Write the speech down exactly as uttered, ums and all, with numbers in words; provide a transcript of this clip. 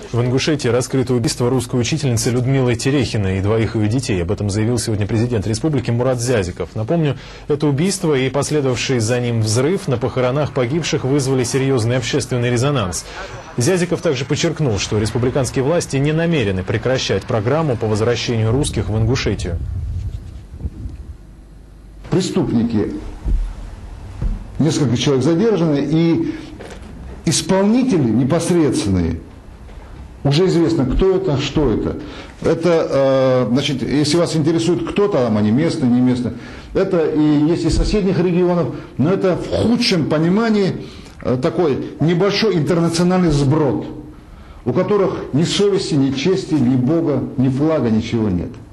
В Ингушетии раскрыто убийство русской учительницы Людмилы Терехиной и двоих ее детей. Об этом заявил сегодня президент республики Мурат Зязиков. Напомню, это убийство и последовавший за ним взрыв на похоронах погибших вызвали серьезный общественный резонанс. Зязиков также подчеркнул, что республиканские власти не намерены прекращать программу по возвращению русских в Ингушетию. Преступники, несколько человек задержаны, и исполнители непосредственные, уже известно, кто это, что это. Это, значит, если вас интересует, кто там, они местные, не местные, это и есть из соседних регионов, но это в худшем понимании такой небольшой интернациональный сброд, у которых ни совести, ни чести, ни Бога, ни флага, ничего нет.